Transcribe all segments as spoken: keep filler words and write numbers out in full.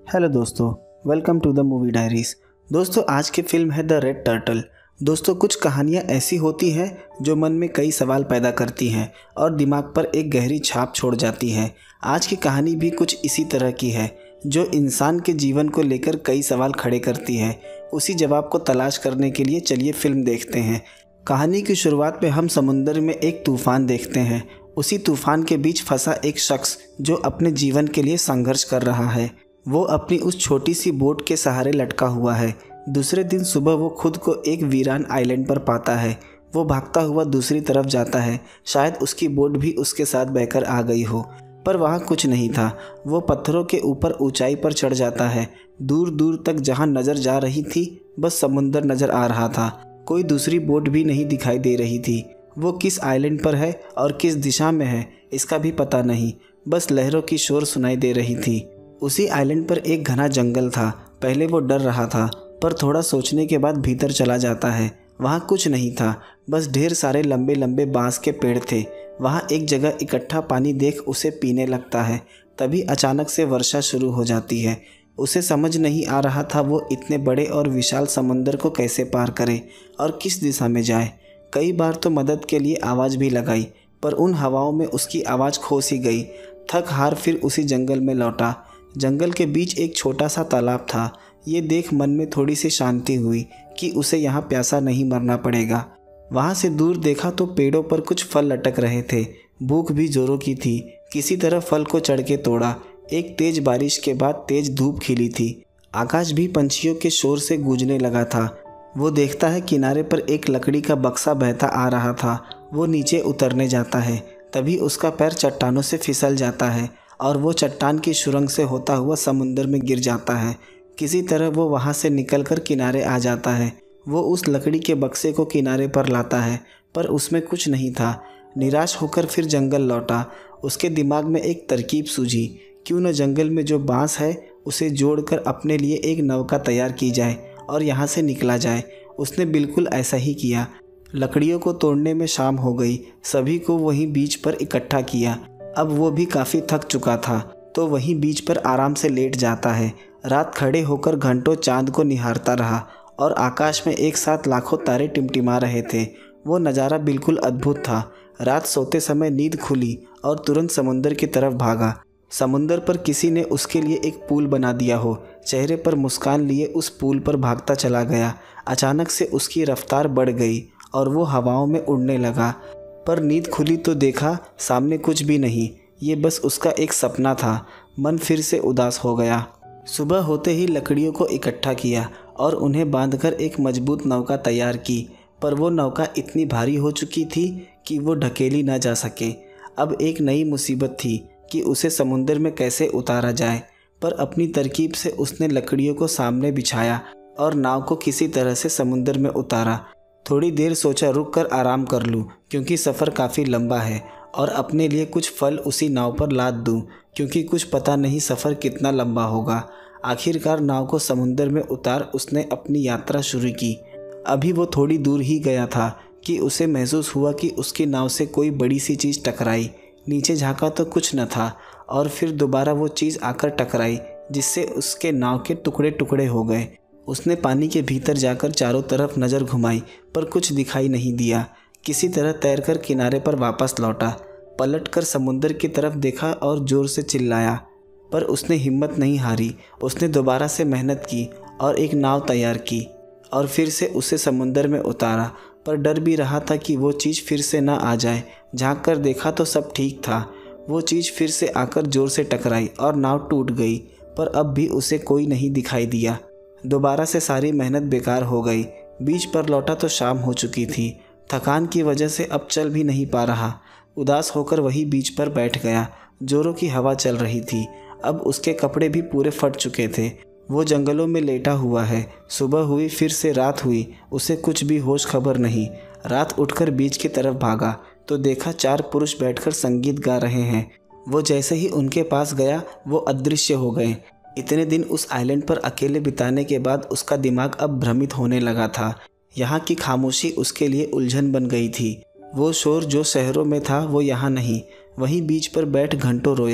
Hello दोस्तों, welcome to the movie diaries. दोस्तों आज की फिल्म है द रेड टर्टल। दोस्तों कुछ कहानियाँ ऐसी होती हैं जो मन में कई सवाल पैदा करती हैं और दिमाग पर एक गहरी छाप छोड़ जाती हैं। आज की कहानी भी कुछ इसी तरह की है जो इंसान के जीवन को लेकर कई सवाल खड़े करती है। उसी जवाब को तलाश करने के लिए चलिए फिल्म देखते हैं। कहानी की शुरुआत में हम समुंदर में एक तूफान देखते हैं। उसी तूफान के बीच फंसा एक शख्स जो अपने जीवन के लिए संघर्ष कर रहा है। वो अपनी उस छोटी सी बोट के सहारे लटका हुआ है। दूसरे दिन सुबह वो खुद को एक वीरान आइलैंड पर पाता है। वो भागता हुआ दूसरी तरफ जाता है। शायद उसकी बोट भी उसके साथ बहकर आ गई हो, पर वहाँ कुछ नहीं था। वो पत्थरों के ऊपर ऊंचाई पर चढ़ जाता है। दूर दूर तक जहाँ नज़र जा रही थी बस समुंदर नज़र आ रहा था। कोई दूसरी बोट भी नहीं दिखाई दे रही थी। वो किस आइलैंड पर है और किस दिशा में है इसका भी पता नहीं। बस लहरों की शोर सुनाई दे रही थी। उसी आइलैंड पर एक घना जंगल था। पहले वो डर रहा था, पर थोड़ा सोचने के बाद भीतर चला जाता है। वहाँ कुछ नहीं था, बस ढेर सारे लंबे लंबे बांस के पेड़ थे। वहाँ एक जगह इकट्ठा पानी देख उसे पीने लगता है। तभी अचानक से वर्षा शुरू हो जाती है। उसे समझ नहीं आ रहा था वो इतने बड़े और विशाल समंदर को कैसे पार करे और किस दिशा में जाए। कई बार तो मदद के लिए आवाज़ भी लगाई, पर उन हवाओं में उसकी आवाज़ खो सी गई। थक हार फिर उसी जंगल में लौटा। जंगल के बीच एक छोटा सा तालाब था। ये देख मन में थोड़ी सी शांति हुई कि उसे यहाँ प्यासा नहीं मरना पड़ेगा। वहाँ से दूर देखा तो पेड़ों पर कुछ फल लटक रहे थे। भूख भी जोरों की थी। किसी तरह फल को चढ़ के तोड़ा। एक तेज बारिश के बाद तेज धूप खिली थी। आकाश भी पंछियों के शोर से गूंजने लगा था। वो देखता है किनारे पर एक लकड़ी का बक्सा बहता आ रहा था। वो नीचे उतरने जाता है, तभी उसका पैर चट्टानों से फिसल जाता है और वो चट्टान की सुरंग से होता हुआ समुंदर में गिर जाता है। किसी तरह वो वहाँ से निकलकर किनारे आ जाता है। वो उस लकड़ी के बक्से को किनारे पर लाता है, पर उसमें कुछ नहीं था। निराश होकर फिर जंगल लौटा। उसके दिमाग में एक तरकीब सूझी, क्यों न जंगल में जो बांस है उसे जोड़कर अपने लिए एक नौका तैयार की जाए और यहाँ से निकला जाए। उसने बिल्कुल ऐसा ही किया। लकड़ियों को तोड़ने में शाम हो गई। सभी को वहीं बीच पर इकट्ठा किया। अब वो भी काफ़ी थक चुका था, तो वहीं बीच पर आराम से लेट जाता है। रात खड़े होकर घंटों चांद को निहारता रहा और आकाश में एक साथ लाखों तारे टिमटिमा रहे थे। वो नज़ारा बिल्कुल अद्भुत था। रात सोते समय नींद खुली और तुरंत समुंदर की तरफ भागा। समुंदर पर किसी ने उसके लिए एक पुल बना दिया हो। चेहरे पर मुस्कान लिए उस पुल पर भागता चला गया। अचानक से उसकी रफ्तार बढ़ गई और वो हवाओं में उड़ने लगा। पर नींद खुली तो देखा सामने कुछ भी नहीं। ये बस उसका एक सपना था। मन फिर से उदास हो गया। सुबह होते ही लकड़ियों को इकट्ठा किया और उन्हें बांधकर एक मजबूत नौका तैयार की, पर वो नौका इतनी भारी हो चुकी थी कि वो ढकेली ना जा सके। अब एक नई मुसीबत थी कि उसे समुंदर में कैसे उतारा जाए। पर अपनी तरकीब से उसने लकड़ियों को सामने बिछाया और नाव को किसी तरह से समुंदर में उतारा। थोड़ी देर सोचा रुक कर आराम कर लूँ, क्योंकि सफ़र काफ़ी लंबा है, और अपने लिए कुछ फल उसी नाव पर लाद दूँ, क्योंकि कुछ पता नहीं सफ़र कितना लंबा होगा। आखिरकार नाव को समुंदर में उतार उसने अपनी यात्रा शुरू की। अभी वो थोड़ी दूर ही गया था कि उसे महसूस हुआ कि उसकी नाव से कोई बड़ी सी चीज़ टकराई। नीचे झांका तो कुछ न था, और फिर दोबारा वो चीज़ आकर टकराई, जिससे उसके नाव के टुकड़े टुकड़े हो गए। उसने पानी के भीतर जाकर चारों तरफ नज़र घुमाई, पर कुछ दिखाई नहीं दिया। किसी तरह तैरकर किनारे पर वापस लौटा। पलटकर समुंदर की तरफ देखा और ज़ोर से चिल्लाया, पर उसने हिम्मत नहीं हारी। उसने दोबारा से मेहनत की और एक नाव तैयार की और फिर से उसे समुंदर में उतारा। पर डर भी रहा था कि वो चीज़ फिर से ना आ जाए। झाँक कर देखा तो सब ठीक था। वो चीज़ फिर से आकर ज़ोर से टकराई और नाव टूट गई, पर अब भी उसे कोई नहीं दिखाई दिया। दोबारा से सारी मेहनत बेकार हो गई। बीच पर लौटा तो शाम हो चुकी थी। थकान की वजह से अब चल भी नहीं पा रहा। उदास होकर वही बीच पर बैठ गया। जोरों की हवा चल रही थी। अब उसके कपड़े भी पूरे फट चुके थे। वो जंगलों में लेटा हुआ है। सुबह हुई, फिर से रात हुई। उसे कुछ भी होश खबर नहीं। रात उठकर बीच की तरफ भागा तो देखा चार पुरुष बैठकर संगीत गा रहे हैं। वो जैसे ही उनके पास गया वो अदृश्य हो गए। इतने दिन उस आइलैंड पर अकेले बिताने के बाद उसका दिमाग अब भ्रमित होने लगा था। यहाँ की खामोशी उसके लिए उलझन बन गई थी। वो शोर जो शहरों में था वो यहाँ नहीं। वहीं बीच पर बैठ घंटों रोया।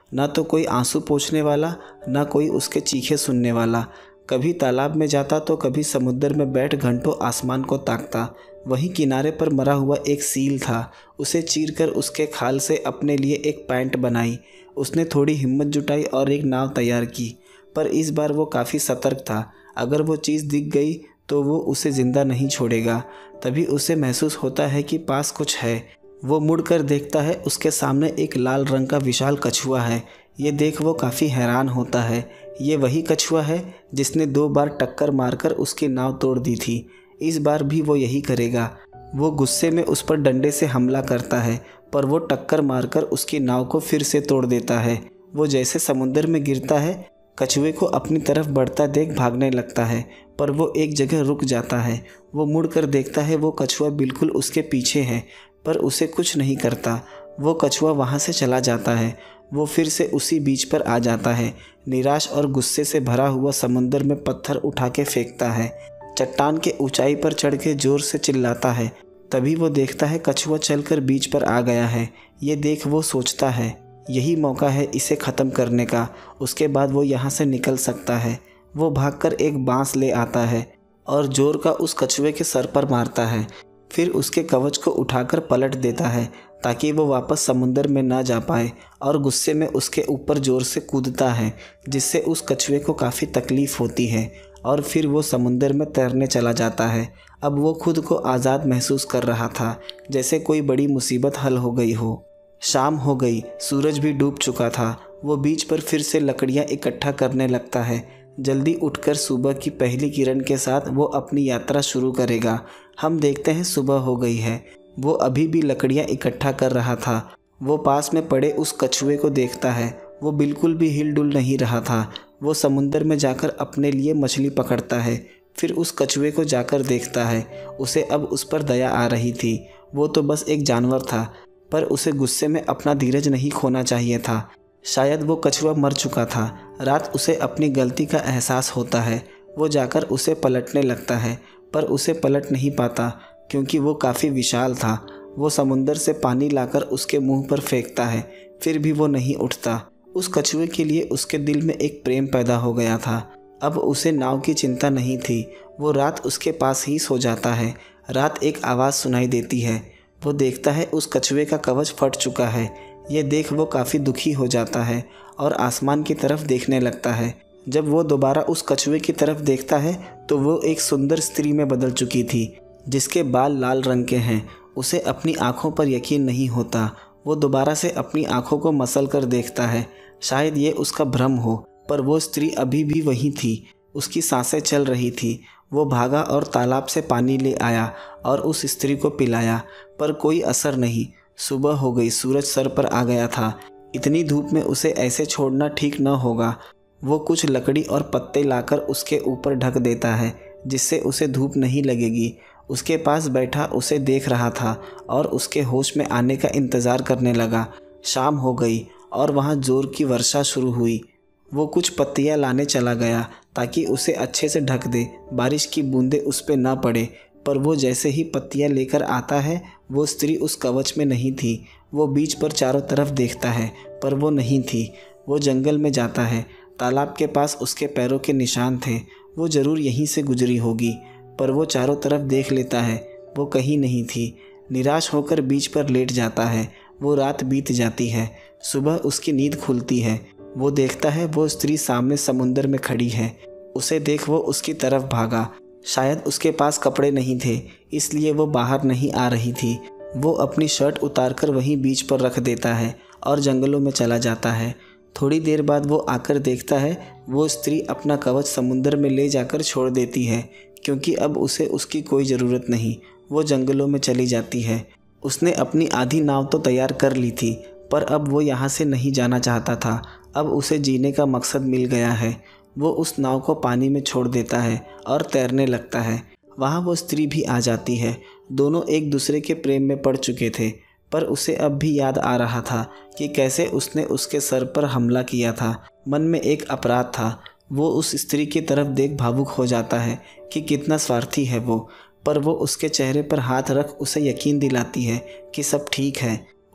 ना तो कोई आंसू पोंछने वाला, ना कोई उसके चीखे सुनने वाला। कभी तालाब में जाता तो कभी समुद्र में बैठ घंटों आसमान को ताकता। वहीं किनारे पर मरा हुआ एक सील था, उसे चीरकर उसके खाल से अपने लिए एक पैंट बनाई। उसने थोड़ी हिम्मत जुटाई और एक नाव तैयार की, पर इस बार वो काफ़ी सतर्क था। अगर वो चीज़ दिख गई तो वो उसे ज़िंदा नहीं छोड़ेगा। तभी उसे महसूस होता है कि पास कुछ है। वो मुड़कर देखता है, उसके सामने एक लाल रंग का विशाल कछुआ है। ये देख वो काफ़ी हैरान होता है। ये वही कछुआ है जिसने दो बार टक्कर मारकर उसकी नाव तोड़ दी थी। इस बार भी वो यही करेगा। वो गुस्से में उस पर डंडे से हमला करता है, पर वो टक्कर मारकर उसकी नाव को फिर से तोड़ देता है। वो जैसे समुद्र में गिरता है, कछुए को अपनी तरफ बढ़ता देख भागने लगता है, पर वो एक जगह रुक जाता है। वो मुड़कर देखता है, वो कछुआ बिल्कुल उसके पीछे है, पर उसे कुछ नहीं करता। वो कछुआ वहाँ से चला जाता है। वो फिर से उसी बीच पर आ जाता है। निराश और गुस्से से भरा हुआ समुद्र में पत्थर उठा के फेंकता है। चट्टान के ऊंचाई पर चढ़ के जोर से चिल्लाता है। तभी वो देखता है कछुआ चलकर बीच पर आ गया है। ये देख वो सोचता है, यही मौका है इसे ख़त्म करने का। उसके बाद वो यहाँ से निकल सकता है। वो भागकर एक बांस ले आता है और जोर का उस कछुए के सर पर मारता है। फिर उसके कवच को उठाकर पलट देता है ताकि वो वापस समुद्र में ना जा पाए, और गुस्से में उसके ऊपर जोर से कूदता है, जिससे उस कछुए को काफ़ी तकलीफ़ होती है और फिर वो समुद्र में तैरने चला जाता है। अब वो खुद को आज़ाद महसूस कर रहा था, जैसे कोई बड़ी मुसीबत हल हो गई हो। शाम हो गई, सूरज भी डूब चुका था। वो बीच पर फिर से लकड़ियाँ इकट्ठा करने लगता है। जल्दी उठकर सुबह की पहली किरण के साथ वो अपनी यात्रा शुरू करेगा। हम देखते हैं सुबह हो गई है। वो अभी भी लकड़ियाँ इकट्ठा कर रहा था। वो पास में पड़े उस कछुए को देखता है। वो बिल्कुल भी हिलडुल नहीं रहा था। वो समुद्र में जाकर अपने लिए मछली पकड़ता है। फिर उस कछुए को जाकर देखता है। उसे अब उस पर दया आ रही थी। वो तो बस एक जानवर था, पर उसे गुस्से में अपना धीरज नहीं खोना चाहिए था। शायद वो कछुआ मर चुका था। रात उसे अपनी गलती का एहसास होता है। वो जाकर उसे पलटने लगता है, पर उसे पलट नहीं पाता क्योंकि वो काफ़ी विशाल था। वो समुंदर से पानी लाकर उसके मुंह पर फेंकता है, फिर भी वो नहीं उठता। उस कछुए के लिए उसके दिल में एक प्रेम पैदा हो गया था। अब उसे नाव की चिंता नहीं थी। वो रात उसके पास ही सो जाता है। रात एक आवाज़ सुनाई देती है। वो देखता है उस कछुए का कवच फट चुका है। ये देख वो काफ़ी दुखी हो जाता है और आसमान की तरफ देखने लगता है। जब वो दोबारा उस कछुए की तरफ देखता है तो वो एक सुंदर स्त्री में बदल चुकी थी, जिसके बाल लाल रंग के हैं। उसे अपनी आँखों पर यकीन नहीं होता। वो दोबारा से अपनी आँखों को मसल कर देखता है। शायद ये उसका भ्रम हो, पर वो स्त्री अभी भी वही थी। उसकी सांसें चल रही थी। वो भागा और तालाब से पानी ले आया और उस स्त्री को पिलाया, पर कोई असर नहीं। सुबह हो गई, सूरज सर पर आ गया था। इतनी धूप में उसे ऐसे छोड़ना ठीक न होगा। वो कुछ लकड़ी और पत्ते लाकर उसके ऊपर ढक देता है, जिससे उसे धूप नहीं लगेगी। उसके पास बैठा उसे देख रहा था और उसके होश में आने का इंतज़ार करने लगा। शाम हो गई और वहाँ ज़ोर की वर्षा शुरू हुई। वो कुछ पत्तियाँ लाने चला गया ताकि उसे अच्छे से ढक दे, बारिश की बूंदें उस पर ना पड़े। पर वो जैसे ही पत्तियाँ लेकर आता है, वो स्त्री उस कवच में नहीं थी। वो बीच पर चारों तरफ देखता है, पर वो नहीं थी। वो जंगल में जाता है। तालाब के पास उसके पैरों के निशान थे। वो ज़रूर यहीं से गुजरी होगी, पर वो चारों तरफ देख लेता है। वो कहीं नहीं थी। निराश होकर बीच पर लेट जाता है। वो रात बीत जाती है। सुबह उसकी नींद खुलती है। वो देखता है वो स्त्री सामने समुंदर में खड़ी है। उसे देख वो उसकी तरफ भागा। शायद उसके पास कपड़े नहीं थे, इसलिए वो बाहर नहीं आ रही थी। वो अपनी शर्ट उतारकर वहीं बीच पर रख देता है और जंगलों में चला जाता है। थोड़ी देर बाद वो आकर देखता है वो स्त्री अपना कवच समुंदर में ले जाकर छोड़ देती है, क्योंकि अब उसे उसकी कोई ज़रूरत नहीं। वो जंगलों में चली जाती है। उसने अपनी आधी नाव तो तैयार कर ली थी, पर अब वो यहाँ से नहीं जाना चाहता था। अब उसे जीने का मकसद मिल गया है। वो उस नाव को पानी में छोड़ देता है और तैरने लगता है। वहाँ वो स्त्री भी आ जाती है। दोनों एक दूसरे के प्रेम में पड़ चुके थे, पर उसे अब भी याद आ रहा था कि कैसे उसने उसके सर पर हमला किया था। मन में एक अपराध था। वो उस स्त्री की तरफ देख भावुक हो जाता है कि कितना स्वार्थी है वो, पर वो उसके चेहरे पर हाथ रख उसे यकीन दिलाती है कि सब ठीक है।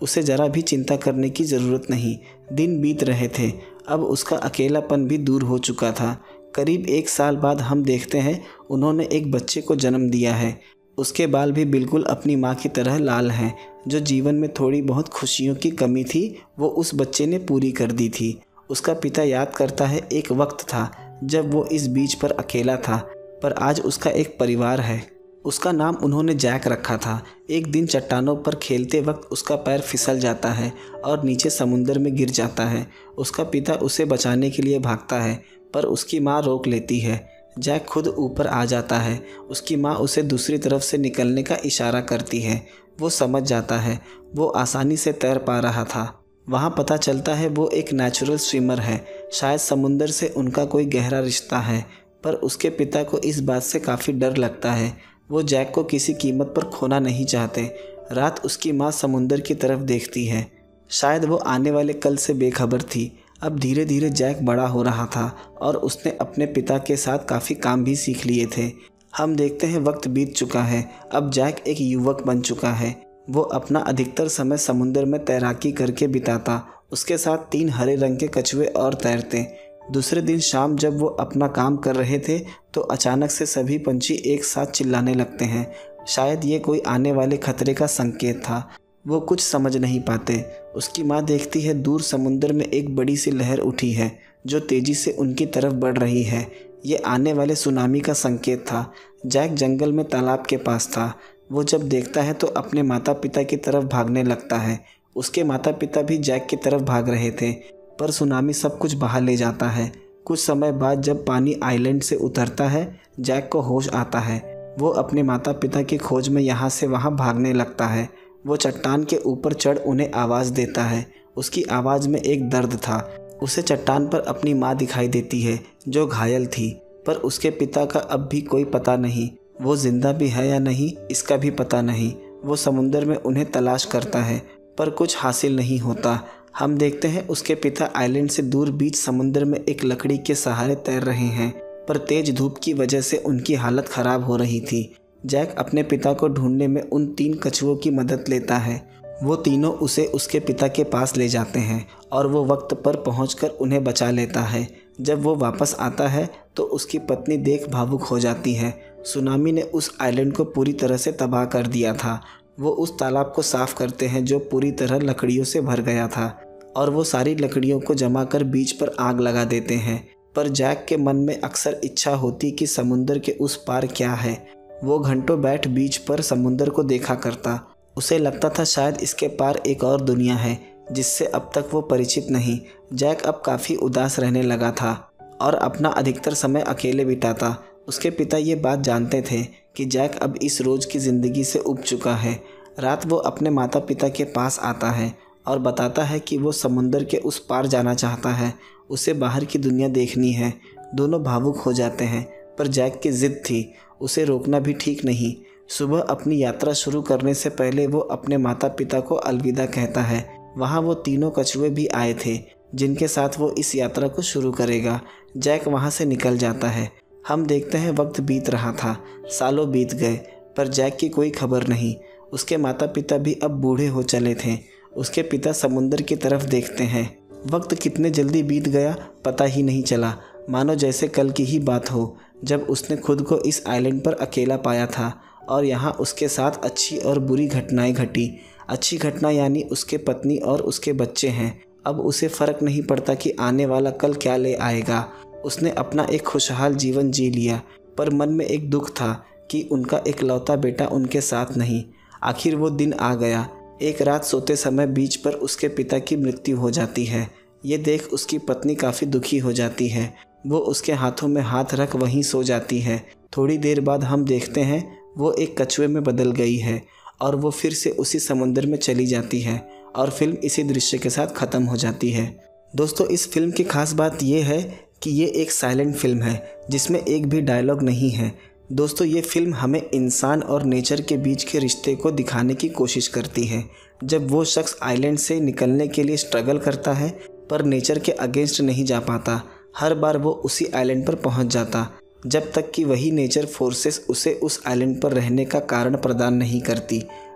उसे ज़रा भी चिंता करने की ज़रूरत नहीं। दिन बीत रहे थे, अब उसका अकेलापन भी दूर हो चुका था। करीब एक साल बाद हम देखते हैं उन्होंने एक बच्चे को जन्म दिया है। उसके बाल भी बिल्कुल अपनी माँ की तरह लाल हैं। जो जीवन में थोड़ी बहुत खुशियों की कमी थी वो उस बच्चे ने पूरी कर दी थी। उसका पिता याद करता है, एक वक्त था जब वो इस बीच पर अकेला था, पर आज उसका एक परिवार है। उसका नाम उन्होंने जैक रखा था। एक दिन चट्टानों पर खेलते वक्त उसका पैर फिसल जाता है और नीचे समुंदर में गिर जाता है। उसका पिता उसे बचाने के लिए भागता है, पर उसकी माँ रोक लेती है। जैक खुद ऊपर आ जाता है। उसकी माँ उसे दूसरी तरफ से निकलने का इशारा करती है। वो समझ जाता है, वो आसानी से तैर पा रहा था। वहाँ पता चलता है वो एक नेचुरल स्विमर है। शायद समुंदर से उनका कोई गहरा रिश्ता है, पर उसके पिता को इस बात से काफ़ी डर लगता है। वो जैक को किसी कीमत पर खोना नहीं चाहते। रात उसकी माँ समुंदर की तरफ देखती है। शायद वो आने वाले कल से बेखबर थी। अब धीरे धीरे जैक बड़ा हो रहा था और उसने अपने पिता के साथ काफ़ी काम भी सीख लिए थे। हम देखते हैं वक्त बीत चुका है। अब जैक एक युवक बन चुका है। वो अपना अधिकतर समय समुंदर में तैराकी करके बिताता। उसके साथ तीन हरे रंग के कछुए और तैरते। दूसरे दिन शाम जब वो अपना काम कर रहे थे तो अचानक से सभी पंछी एक साथ चिल्लाने लगते हैं। शायद ये कोई आने वाले खतरे का संकेत था। वो कुछ समझ नहीं पाते। उसकी माँ देखती है दूर समुंदर में एक बड़ी सी लहर उठी है जो तेज़ी से उनकी तरफ बढ़ रही है। ये आने वाले सुनामी का संकेत था। जैक जंगल में तालाब के पास था। वो जब देखता है तो अपने माता पिता की तरफ भागने लगता है। उसके माता पिता भी जैक की तरफ भाग रहे थे, पर सुनामी सब कुछ बहा ले जाता है। कुछ समय बाद जब पानी आइलैंड से उतरता है, जैक को होश आता है। वो अपने माता पिता की खोज में यहाँ से वहाँ भागने लगता है। वो चट्टान के ऊपर चढ़ उन्हें आवाज़ देता है। उसकी आवाज़ में एक दर्द था। उसे चट्टान पर अपनी माँ दिखाई देती है जो घायल थी, पर उसके पिता का अब भी कोई पता नहीं। वो जिंदा भी है या नहीं इसका भी पता नहीं। वो समुंदर में उन्हें तलाश करता है, पर कुछ हासिल नहीं होता। हम देखते हैं उसके पिता आइलैंड से दूर बीच समुंदर में एक लकड़ी के सहारे तैर रहे हैं, पर तेज धूप की वजह से उनकी हालत ख़राब हो रही थी। जैक अपने पिता को ढूंढने में उन तीन कछुओं की मदद लेता है। वो तीनों उसे उसके पिता के पास ले जाते हैं और वो वक्त पर पहुंचकर उन्हें बचा लेता है। जब वो वापस आता है तो उसकी पत्नी देख भावुक हो जाती है। सुनामी ने उस आइलैंड को पूरी तरह से तबाह कर दिया था। वो उस तालाब को साफ़ करते हैं जो पूरी तरह लकड़ियों से भर गया था, और वो सारी लकड़ियों को जमा कर बीच पर आग लगा देते हैं। पर जैक के मन में अक्सर इच्छा होती कि समुंदर के उस पार क्या है। वो घंटों बैठ बीच पर समुंदर को देखा करता। उसे लगता था शायद इसके पार एक और दुनिया है जिससे अब तक वो परिचित नहीं। जैक अब काफ़ी उदास रहने लगा था और अपना अधिकतर समय अकेले बिताता। उसके पिता ये बात जानते थे कि जैक अब इस रोज़ की ज़िंदगी से उब चुका है। रात वो अपने माता पिता के पास आता है और बताता है कि वो समुंदर के उस पार जाना चाहता है। उसे बाहर की दुनिया देखनी है। दोनों भावुक हो जाते हैं, पर जैक की ज़िद थी। उसे रोकना भी ठीक नहीं। सुबह अपनी यात्रा शुरू करने से पहले वो अपने माता पिता को अलविदा कहता है। वहाँ वो तीनों कछुए भी आए थे जिनके साथ वो इस यात्रा को शुरू करेगा। जैक वहाँ से निकल जाता है। हम देखते हैं वक्त बीत रहा था। सालों बीत गए, पर जैक की कोई खबर नहीं। उसके माता पिता भी अब बूढ़े हो चले थे। उसके पिता समुंदर की तरफ देखते हैं। वक्त कितने जल्दी बीत गया पता ही नहीं चला, मानो जैसे कल की ही बात हो जब उसने खुद को इस आइलैंड पर अकेला पाया था और यहाँ उसके साथ अच्छी और बुरी घटनाएं घटी। अच्छी घटना यानी उसके पत्नी और उसके बच्चे हैं। अब उसे फ़र्क नहीं पड़ता कि आने वाला कल क्या ले आएगा। उसने अपना एक खुशहाल जीवन जी लिया, पर मन में एक दुख था कि उनका इकलौता बेटा उनके साथ नहीं। आखिर वो दिन आ गया। एक रात सोते समय बीच पर उसके पिता की मृत्यु हो जाती है। ये देख उसकी पत्नी काफ़ी दुखी हो जाती है। वो उसके हाथों में हाथ रख वहीं सो जाती है। थोड़ी देर बाद हम देखते हैं वो एक कछुए में बदल गई है और वो फिर से उसी समुंदर में चली जाती है और फिल्म इसी दृश्य के साथ ख़त्म हो जाती है। दोस्तों, इस फिल्म की खास बात यह है कि ये एक साइलेंट फिल्म है जिसमें एक भी डायलॉग नहीं है। दोस्तों, ये फिल्म हमें इंसान और नेचर के बीच के रिश्ते को दिखाने की कोशिश करती है। जब वो शख्स आइलैंड से निकलने के लिए स्ट्रगल करता है पर नेचर के अगेंस्ट नहीं जा पाता, हर बार वो उसी आइलैंड पर पहुंच जाता जब तक कि वही नेचर फोर्सेस उसे उस आइलैंड पर रहने का कारण प्रदान नहीं करती।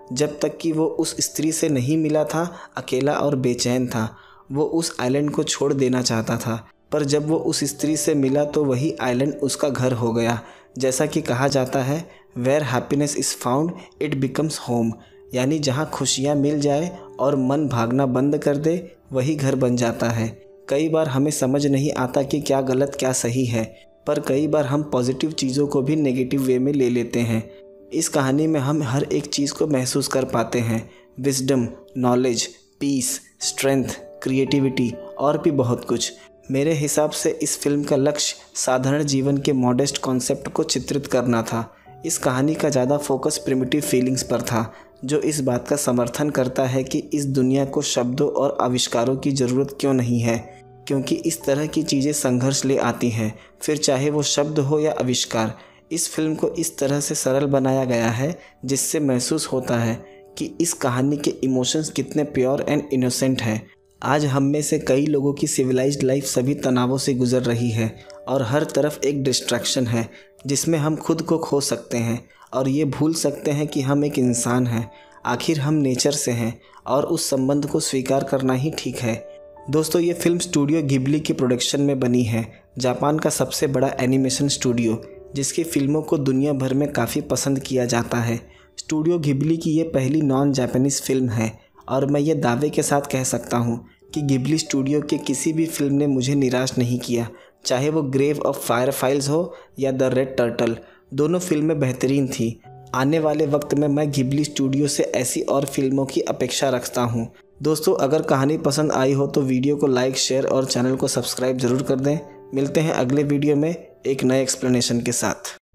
जब तक कि वो उस स्त्री से नहीं मिला था, अकेला और बेचैन था। वो उस आइलैंड को छोड़ देना चाहता था, पर जब वो उस स्त्री से मिला तो वही आइलैंड उसका घर हो गया। जैसा कि कहा जाता है, where happiness is found it becomes home, यानी जहाँ खुशियाँ मिल जाए और मन भागना बंद कर दे वही घर बन जाता है। कई बार हमें समझ नहीं आता कि क्या गलत क्या सही है, पर कई बार हम पॉजिटिव चीज़ों को भी नेगेटिव वे में ले लेते हैं। इस कहानी में हम हर एक चीज़ को महसूस कर पाते हैं, wisdom, knowledge, peace, strength, creativity और भी बहुत कुछ। मेरे हिसाब से इस फिल्म का लक्ष्य साधारण जीवन के मॉडेस्ट कॉन्सेप्ट को चित्रित करना था। इस कहानी का ज़्यादा फोकस प्रिमिटिव फीलिंग्स पर था, जो इस बात का समर्थन करता है कि इस दुनिया को शब्दों और आविष्कारों की ज़रूरत क्यों नहीं है, क्योंकि इस तरह की चीज़ें संघर्ष ले आती हैं, फिर चाहे वो शब्द हो या आविष्कार। इस फिल्म को इस तरह से सरल बनाया गया है जिससे महसूस होता है कि इस कहानी के इमोशंस कितने प्योर एंड इनोसेंट हैं। आज हम में से कई लोगों की सिविलाइज्ड लाइफ सभी तनावों से गुजर रही है और हर तरफ एक डिस्ट्रैक्शन है जिसमें हम खुद को खो सकते हैं और ये भूल सकते हैं कि हम एक इंसान हैं। आखिर हम नेचर से हैं और उस संबंध को स्वीकार करना ही ठीक है। दोस्तों, ये फिल्म स्टूडियो घिबली की प्रोडक्शन में बनी है, जापान का सबसे बड़ा एनिमेशन स्टूडियो, जिसकी फिल्मों को दुनिया भर में काफ़ी पसंद किया जाता है। स्टूडियो घिबली की ये पहली नॉन जापानीज़ फिल्म है और मैं ये दावे के साथ कह सकता हूँ कि घिबली स्टूडियो के किसी भी फिल्म ने मुझे निराश नहीं किया, चाहे वो ग्रेव ऑफ फायरफाइल्स हो या द रेड टर्टल। दोनों फिल्में बेहतरीन थी। आने वाले वक्त में मैं घिबली स्टूडियो से ऐसी और फिल्मों की अपेक्षा रखता हूँ। दोस्तों, अगर कहानी पसंद आई हो तो वीडियो को लाइक, शेयर और चैनल को सब्सक्राइब ज़रूर कर दें। मिलते हैं अगले वीडियो में एक नए एक्सप्लेनेशन के साथ।